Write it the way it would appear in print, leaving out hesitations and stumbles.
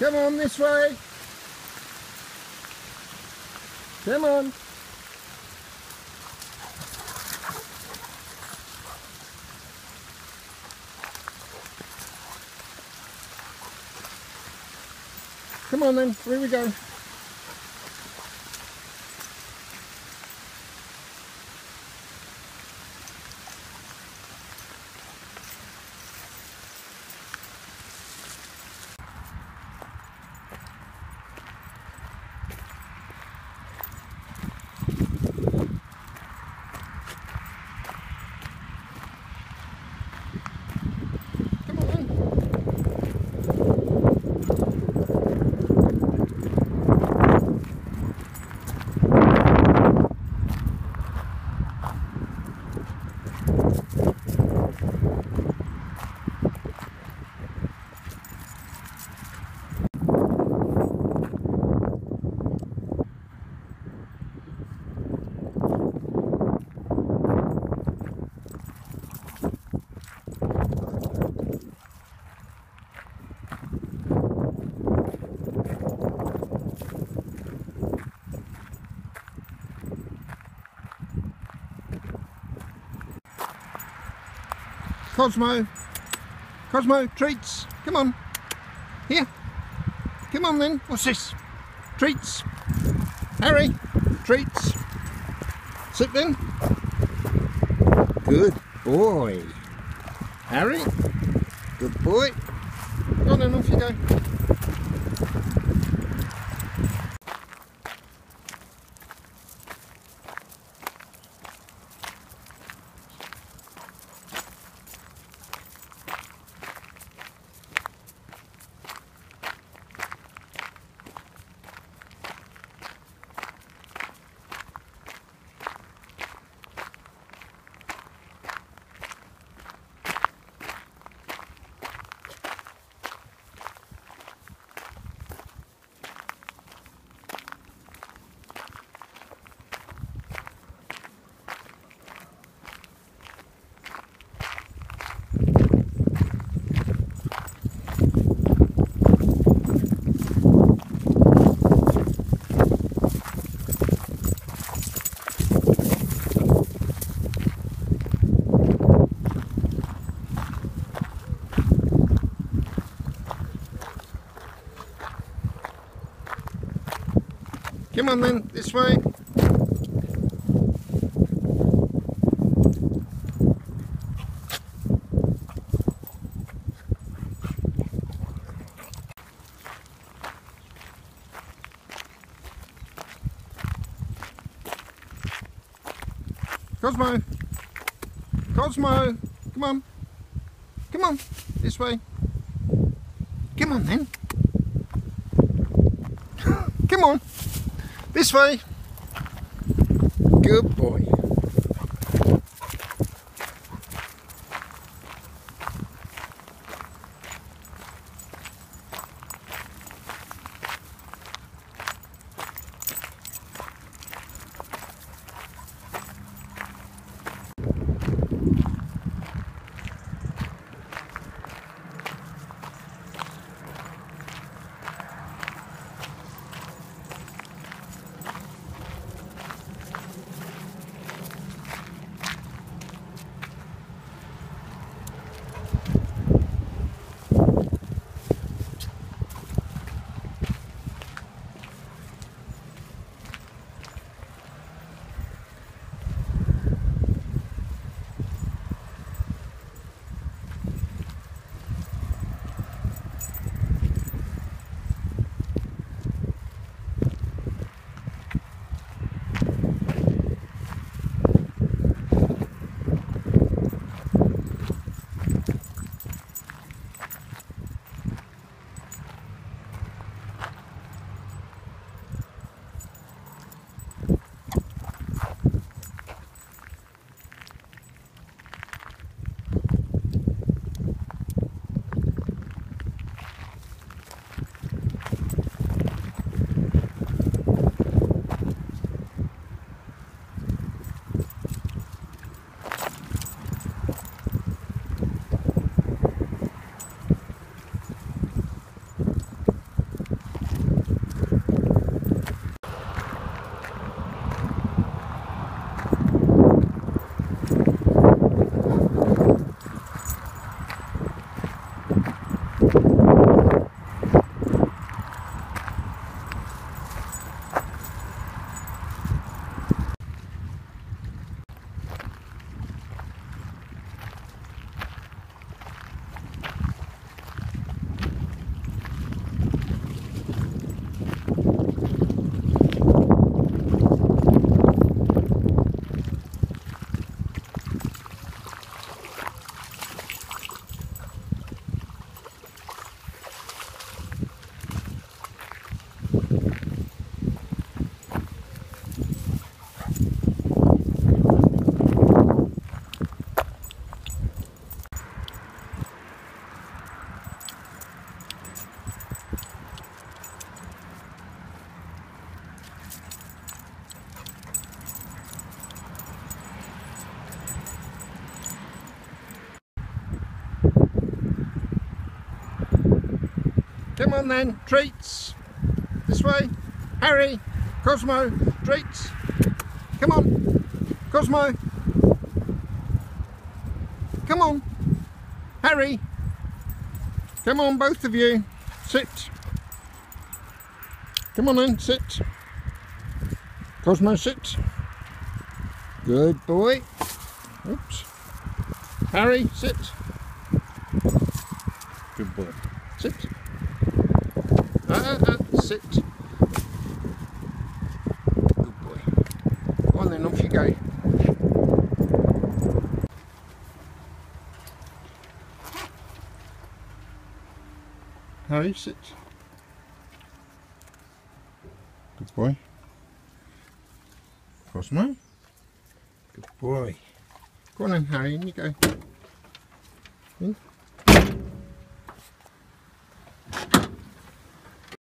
Come on, this way. Come on. Come on then, here we go. Cosmo, Cosmo, treats, come on, here, come on then, what's this, treats, Harry, treats, sit then, good boy, Harry, good boy, go on then, off you go. Come on then, this way. Cosmo, Cosmo, come on, come on, this way. Come on then. Come on. This way. Good boy. Come on then, treats. This way. Harry, Cosmo, treats. Come on, Cosmo. Come on, Harry. Come on, both of you. Sit. Come on then, sit. Cosmo, sit. Good boy. Oops. Harry, sit. Good boy. Sit. Sit. Good boy. Go on then, off you go. Harry, sit. Good boy. Cosmo. Good boy. Go on then, Harry, in you go. In.